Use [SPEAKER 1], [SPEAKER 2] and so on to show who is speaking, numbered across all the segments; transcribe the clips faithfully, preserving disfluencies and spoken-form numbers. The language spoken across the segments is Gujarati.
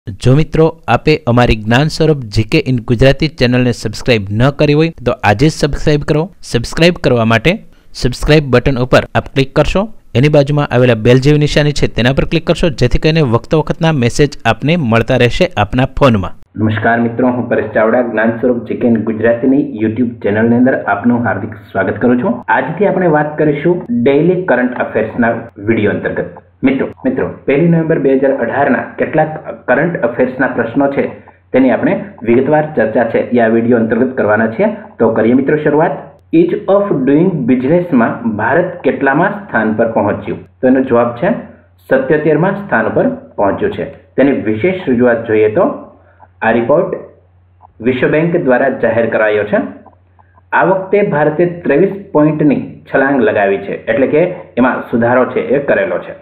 [SPEAKER 1] જો મિત્રો આપે અમારી જ્ઞાન સ્વરૂપ જીકે ઇન ગુજરાતી ચેનલને સબસ્ક્રાઇબ ન કરી હોય તો આજે જ સબસ્ક્રાઇબ કરો. સબસ્ક્રાઇબ કરવા માટે સબસ્ક્રાઇબ બટન ઉપર આપ ક્લિક કરશો. એની બાજુમાં આવેલા બેલ જેવી નિશાની છે તેના પર ક્લિક કરશો, જેથી કરીને વખતો વખતના મેસેજ આપને મળતા રહેશે આપના ફોનમાં. નમસ્કાર મિત્રો, હું પરેશ ચાવડા જ્ઞાન સ્વરૂપ જીકે ઇન ગુજરાતીની યુટ્યુબ ચેનલની અંદર આપનું હાર્દિક સ્વાગત કરું છું. આજથી આપણે વાત કરીશું ડેઇલી કરંટ અફેર્સના વિડીયો અંતર્ગત. મિત્રો મિત્રો પહેલી નવેમ્બર બે હજાર અઢારના કેટલાક કરંટ અફેર્સના પ્રશ્નો છે તેની આપણે વિગતવાર ચર્ચા છે એ આ વિડીયો અંતર્ગત કરવાના છીએ. તો કરીએ મિત્રો શરૂઆત. ઇઝ ઓફ ડુઈંગ બિઝનેસમાં ભારત કેટલામાં સ્થાન પર પહોંચ્યું? તો એનો જવાબ છે સત્યોતેરમાં સ્થાન પર પહોંચ્યું છે. તેની વિશેષ રજૂઆત જોઈએ તો આ રિપોર્ટ વિશ્વ બેંક દ્વારા જાહેર કરાયો છે. આ વખતે ભારતે ત્રેવીસ પોઈન્ટની છલાંગ લગાવી છે, એટલે કે એમાં સુધારો છે એ કરેલો છે.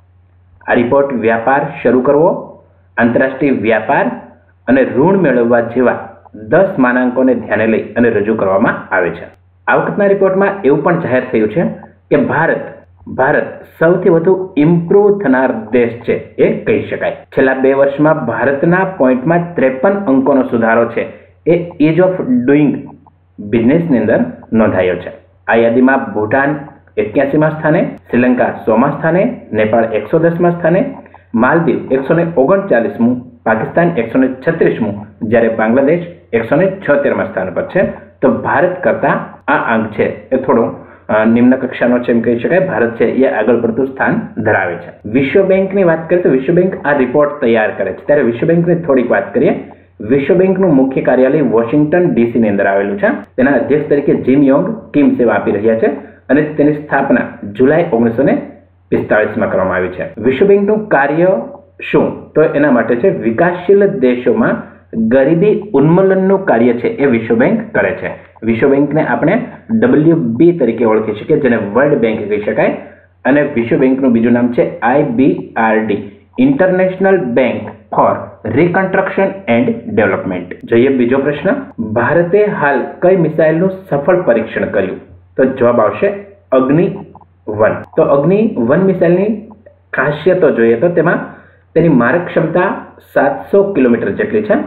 [SPEAKER 1] આ રિપોર્ટ વ્યાપાર શરૂ કરવો, આંતરરાષ્ટ્રીય વ્યાપાર અને ઋણ મેળવવા જેવા દસ માનાંકોને ધ્યાને લઈ અને રજૂ કરવામાં આવે છે. આ વખતના રિપોર્ટમાં એવું પણ જાહેર થયું છે કે ભારત ભારત સૌથી વધુ ઇમ્પ્રૂવ થનાર દેશ છે એ કહી શકાય. છેલ્લા બે વર્ષમાં ભારતના પોઈન્ટમાં ત્રેપન અંકોનો સુધારો છે એ ઇઝ ઓફ ડુઈંગ બિઝનેસની અંદર નોંધાયો છે. આ યાદીમાં ભૂટાન એક્યાસીમાં સ્થાને, શ્રીલંકા સોમાં સ્થાને, નેપાળ એકસો દસમાં સ્થાને, માલદીવ એકસો ને ઓગણચાલીસમું, પાકિસ્તાન એકસો ને છત્રીસમું, જ્યારે બાંગ્લાદેશ એકસો ને છોતેરમાં સ્થાન પર છે. તો ભારત કરતા આ આંક છે એ થોડો નિમ્ન કક્ષાનો છે એમ કહી શકાય. ભારત છે એ આગળ પડતું સ્થાન ધરાવે છે. વિશ્વ બેંકની વાત કરીએ તો વિશ્વ બેંક આ રિપોર્ટ તૈયાર કરે છે. ત્યારે વિશ્વ બેંકની થોડીક વાત કરીએ. વિશ્વ બેંકનું મુખ્ય કાર્યાલય વોશિંગ્ટન ડીસીની અંદર આવેલું છે. તેના અધ્યક્ષ તરીકે જીમ યોંગ કિમ સેવા આપી રહ્યા છે અને તેની સ્થાપના જુલાઈ ઓગણીસો ને પિસ્તાળીસમાં કરવામાં આવી છે. વિશ્વ બેંકનું કાર્ય શું? તો એના માટે છે વિકાસશીલ દેશોમાં ગરીબી ઉન્મૂલનનું કાર્ય છે એ વિશ્વ બેંક કરે છે. વિશ્વ બેંકને આપણે ડબલ્યુ બી તરીકે ઓળખી શકીએ, જેને વર્લ્ડ બેંક કહી શકાય. અને વિશ્વ બેંકનું બીજું નામ છે I B R D, international bank for reconstruction and development. જોઈએ બીજો પ્રશ્ન. ભારતે હાલ કઈ મિસાઇલનું સફળ પરીક્ષણ કર્યું? તો જવાબ આવશે અગ્નિ વન. તો અગ્નિ વન મિસાઇલની ખાસિયતો જોઈએ તો તેમાં તેની મારક ક્ષમતા સાતસો કિલોમીટર જેટલી છે.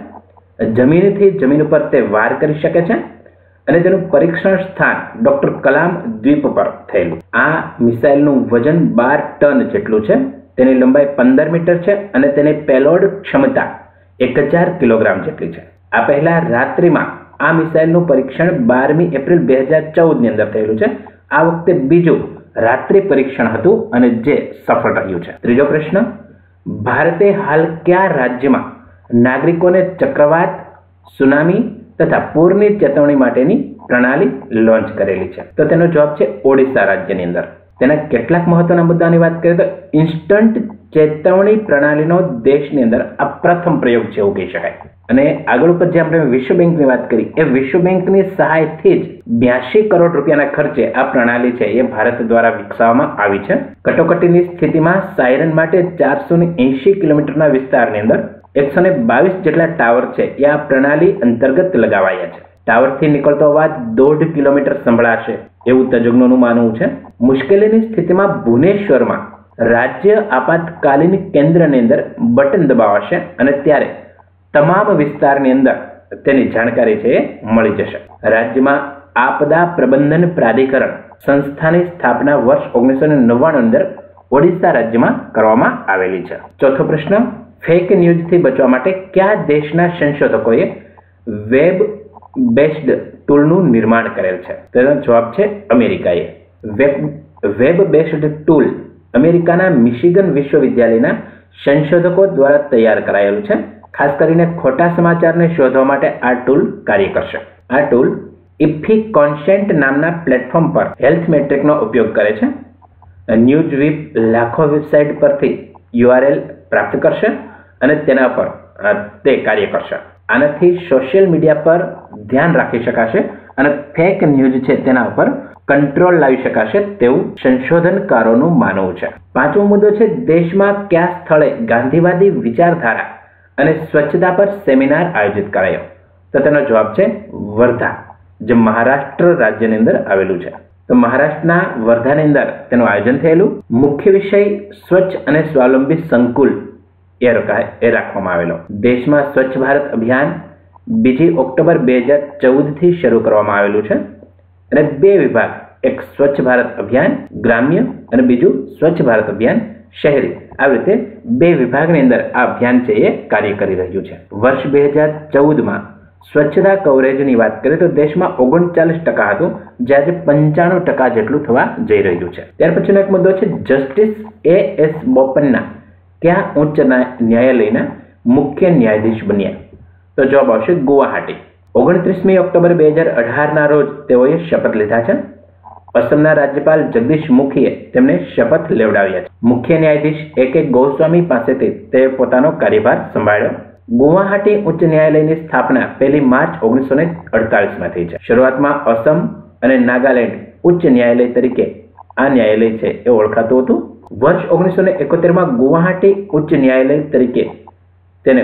[SPEAKER 1] જમીનથી જમીન ઉપર તે વાર કરી શકે છે અને તેનું પરીક્ષણ સ્થાન ડોક્ટર કલામ દ્વીપ પર થયેલું. આ મિસાઇલનું વજન બાર ટન જેટલું છે. તેની લંબાઈ પંદર મીટર છે અને તેની પેલોડ ક્ષમતા એક હજાર કિલોગ્રામ જેટલી છે. આ પહેલા રાત્રિમાં આ મિસાઇલનું પરીક્ષણ બારમી એપ્રિલ બે હજાર ચૌદ ની અંદર થયેલું છે. આ વખતે બીજું રાત્રિ પરીક્ષણ હતું અને જે સફળ રહ્યું છે. ત્રીજો પ્રશ્ન. ભારતે હાલ કયા રાજ્યમાં નાગરિકોને ચક્રવાત, સુનામી તથા પૂરની ચેતવણી માટેની પ્રણાલી લોન્ચ કરેલી છે? તો તેનો જવાબ છે ઓડિશા રાજ્યની અંદર. તેના કેટલાક મહત્વના મુદ્દાની વાત કરીએ તો ઇન્સ્ટન્ટ ચેતવણી પ્રણાલીનો દેશની અંદર આ પ્રથમ પ્રયોગ છે એવું કહી શકાય. અને આગળ ઉપર જે આપણે વિશ્વ બેંકની વાત કરી એ વિશ્વ બેંકની સહાયથી જ બ્યાસી કરોડ રૂપિયાના ખર્ચે આ પ્રણાલી છે એ ભારત દ્વારા વિકસાવવામાં આવી છે. કટોકટીની સ્થિતિમાં સાયરન માટે ચારસો ને એંશી કિલોમીટરના વિસ્તારની અંદર એકસો ને બાવીસ જેટલા ટાવર છે એ આ પ્રણાલી અંતર્ગત લગાવાયા છે. ટાવરથી નીકળતો અવાજ દોઢ કિલોમીટર સંભળાશે એવું તજજ્ઞોનું માનવું છે. મુશ્કેલીની સ્થિતિમાં ભુવનેશ્વરમાં રાજ્ય આપાતકાલીન કેન્દ્રની અંદર બટન દબાવાશે અને ત્યારે તમામ વિસ્તારની અંદર તેની જાણકારી છે એ મળી જશે. રાજ્યમાં આપદા પ્રબંધન પ્રાધિકરણ સંસ્થાની સ્થાપના વર્ષ ઓગણીસો ને નવ્વાણું અંદર ઓડિશા રાજ્યમાં કરવામાં આવેલી છે. ચોથો પ્રશ્ન. ફેક ન્યૂઝથી બચવા માટે કયા દેશના સંશોધકોએ વેબ બેસ્ડ ટૂલનું નિર્માણ કરેલ છે? તેનો જવાબ છે અમેરિકાએ. વેબ વેબ બેસ્ડ ટૂલ અમેરિકાના મિશિગન વિશ્વવિદ્યાલયના સંશોધકો દ્વારા તૈયાર કરાયેલું છે. ખાસ કરીને ખોટા સમાચારને શોધવા માટે આ ટૂલ કાર્ય કરશે. આ ટૂલ ઇફી કોન્સેન્ટ નામના પ્લેટફોર્મ પર હેલ્થ મેટ્રિકનો ઉપયોગ કરે છે. ન્યૂઝવીપ લાખો વેબસાઇટ પરથી યુઆરએલ પ્રાપ્ત કરશે અને તેના પર તે કાર્ય કરશે. આનાથી સોશિયલ મીડિયા પર ધ્યાન રાખી શકાશે અને ફેક ન્યૂઝ છે તેના ઉપર કંટ્રોલ લાવી શકાશે તેવું સંશોધનકારોનું માનવું છે. પાંચમો મુદ્દો છે દેશમાં કયા સ્થળે ગાંધીવાદી વિચારધારા અને સ્વચ્છતા પર સેમિનાર આયોજિત કરાયો? તો તેનો જવાબ છે વર્ધા, જે મહારાષ્ટ્ર રાજ્યની અંદર આવેલું છે. તો મહારાષ્ટ્રના વર્ધાની અંદર તેનું આયોજન થયેલું. મુખ્ય વિષય સ્વચ્છ અને સ્વાવલંબી સંકુલ એ રખાય એ રાખવામાં આવેલો. દેશમાં સ્વચ્છ ભારત અભિયાન બીજી ઓક્ટોબર બે હજાર ચૌદથી શરૂ કરવામાં આવેલું છે અને બે વિભાગ, એક સ્વચ્છ ભારત અભિયાન ગ્રામ્ય અને બીજું સ્વચ્છ ભારત અભિયાન શહેરી, આવી રીતે બે વિભાગની અંદર આ અભિયાન છે એ કાર્ય કરી રહ્યું છે. વર્ષ બે હજાર ચૌદમાં સ્વચ્છતા કવરેજની વાત કરીએ તો દેશમાં ઓગણચાલીસ ટકા હતું, જે આજે પંચાણું ટકા જેટલું થવા જઈ રહ્યું છે. ત્યાર પછીનો એક મુદ્દો છે જસ્ટિસ એ એસ બોપન્ના ક્યાં ઉચ્ચ ન્યાયાલયના મુખ્ય ન્યાયાધીશ બન્યા? તો જવાબ આવશે ગુવાહાટી. ઓગણત્રીસમી ઓક્ટોબર બે હજાર અઢારના રોજ તેઓએ શપથ લીધા છે. અસમના રાજ્યપાલ જગદીશ મુખીએ તેમને શપથ લેવડાવ્યા છે. મુખ્ય ન્યાયાધીશ એ કે ગોસ્વામી પાસેથી તે પોતાનો કાર્યભાર સંભાળ્યો. ગુવાહાટી ઉચ્ચ ન્યાયાલયની સ્થાપના પહેલી માર્ચ ઓગણીસો ને અડતાલીસમાં થઈ છે. શરૂઆતમાં અસમ અને નાગાલેન્ડ ઉચ્ચ ન્યાયાલય તરીકે આ ન્યાયાલય છે એ ઓળખાતું હતું. વર્ષ ઓગણીસો ને એકોતેરમાં ગુવાહાટી ઉચ્ચ ન્યાયાલય તરીકે તેને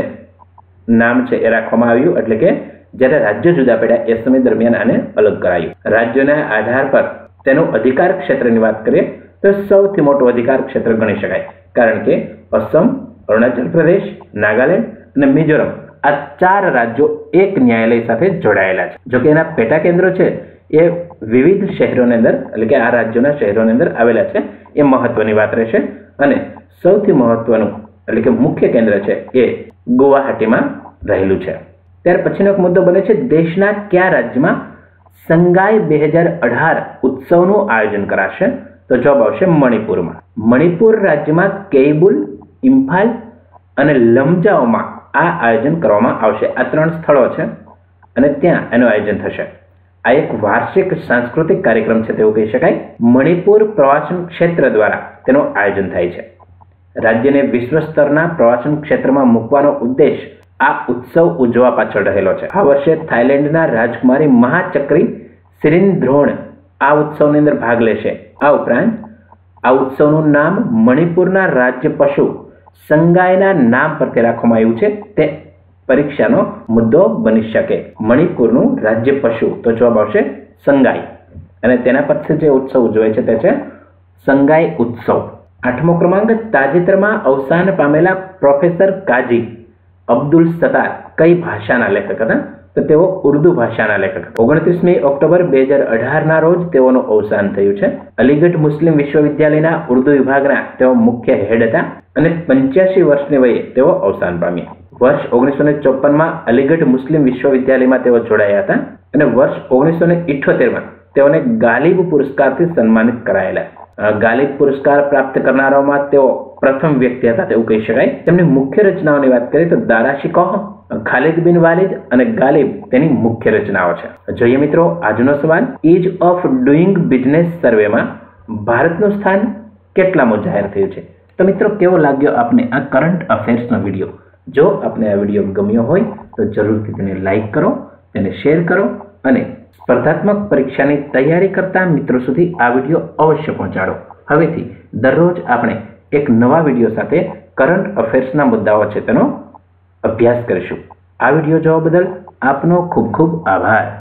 [SPEAKER 1] નામ છે એ રાખવામાં આવ્યું, એટલે કે જ્યારે રાજ્ય જુદા પડ્યા એ સમય દરમિયાન આને અલગ કરાયું. રાજ્યોના આધાર પર તેનું અધિકાર ક્ષેત્રની વાત કરીએ તો સૌથી મોટું અધિકાર ક્ષેત્ર ગણી શકાય, કારણ કે અસમ, અરુણાચલ પ્રદેશ, નાગાલેન્ડ અને મિઝોરમ આ ચાર રાજ્યો એક ન્યાયાલય સાથે જોડાયેલા છે. જોકે એના પેટા કેન્દ્રો છે એ વિવિધ શહેરોની અંદર, એટલે કે આ રાજ્યોના શહેરોની અંદર આવેલા છે, એ મહત્વની વાત રહેશે. અને સૌથી મહત્વનું એટલે કે મુખ્ય કેન્દ્ર છે એ ગુવાહાટીમાં રહેલું છે. ત્યાર પછીનો એક મુદ્દો બને છે દેશના કયા રાજ્યમાં સંગાઈ બે હજાર અઢાર ઉત્સવનું આયોજન કરાશે? તો જવાબ આવશે મણિપુરમાં. મણિપુર રાજ્યમાં કેઈબુલ, ઇમ્ફાલ અને લમજાઓમાં આ આયોજન કરવામાં આવશે. આ ત્રણ સ્થળો છે અને ત્યાં એનું આયોજન થશે. આ એક વાર્ષિક સાંસ્કૃતિક કાર્યક્રમ છે તેવું કહી શકાય. મણિપુર પ્રવાસન ક્ષેત્ર દ્વારા તેનું આયોજન થાય છે. રાજ્યને વિશ્વ સ્તરના પ્રવાસન ક્ષેત્રમાં મૂકવાનો ઉદ્દેશ આ ઉત્સવ ઉજવવા પાછળ રહેલો છે. આ વર્ષે થાઈલેન્ડના રાજકુમારી મહાચક્રી સિરિન્દ્રોણ આ ઉત્સવની અંદર ભાગ લેશે. આ ઉપરાંત આ ઉત્સવનું નામ મણિપુરના રાજ્ય પશુ સંગાઈના નામ પરથી રાખવામાં આવ્યું છે. તે પરીક્ષાનો મુદ્દો બની શકે. મણિપુરનું રાજ્ય પશુ, તો જવાબ આવશે સંગાઈ, અને તેના પરથી જે ઉત્સવ ઉજવાય છે તે છે સંગાઈ ઉત્સવ. આઠમો ક્રમાંક, તાજેતરમાં અવસાન પામેલા પ્રોફેસર કાજી અબ્દુલ સત્તાર કઈ ભાષાના લેખક હતા? તો તેઓ ઉર્દુ ભાષાના લેખક હતા. ઓગણત્રીસમી ઓક્ટોબર બે હજાર અઢારના રોજ તેઓનું અવસાન થયું છે. અલીગઢ મુસ્લિમ વિશ્વવિદ્યાલયના ઉર્દુ વિભાગના તેઓ મુખ્ય હેડ હતા અને પંચ્યાસી વર્ષની વયે તેઓ અવસાન પામ્યા. વર્ષ ઓગણીસો ને ચોપનમાં અલીગઢ મુસ્લિમ વિશ્વવિદ્યાલયમાં તેઓ જોડાયા હતા અને વર્ષ ઓગણીસો ને ઇઠ્યોતેરમાં તેઓને ગાલિબ પુરસ્કારથી સન્માનિત કરાયેલા. ગાલિબ પુરસ્કાર પ્રાપ્ત કરનારાઓમાં તેઓ પ્રથમ વ્યક્તિ હતા તેવું કહી શકાય. તેમની મુખ્ય રચનાઓની વાત કરીએ તો દારા શિકોહ, ખાલિદ બિન વાલિદ અને ગાલિબ તેની મુખ્ય રચનાઓ છે. જોઈએ મિત્રો આજનો સવાલ, ઇઝ ઓફ ડુઈંગ બિઝનેસ સર્વેમાં ભારતનું સ્થાન કેટલામું જાહેર થયું છે? તો મિત્રો કેવો લાગ્યો આપને આ કરંટ અફેર્સનો વિડીયો? જો આપને આ વિડીયો ગમ્યો હોય તો જરૂરથી તેને લાઈક કરો, તેને શેર કરો અને સ્પર્ધાત્મક પરીક્ષાની તૈયારી કરતા મિત્રો સુધી આ વિડીયો અવશ્ય પહોંચાડો. હવેથી દરરોજ આપણે એક નવા વિડીયો સાથે કરંટ અફેર્સના મુદ્દાઓ છે તેનો અભ્યાસ કરીશું. આ વિડીયો જોવા બદલ આપનો ખૂબ ખૂબ આભાર.